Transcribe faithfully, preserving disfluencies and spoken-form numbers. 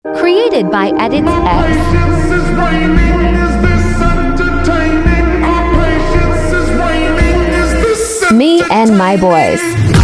Created by Edits X. Patience is waning, is this entertaining? Patience is waning, is this Me and my boys.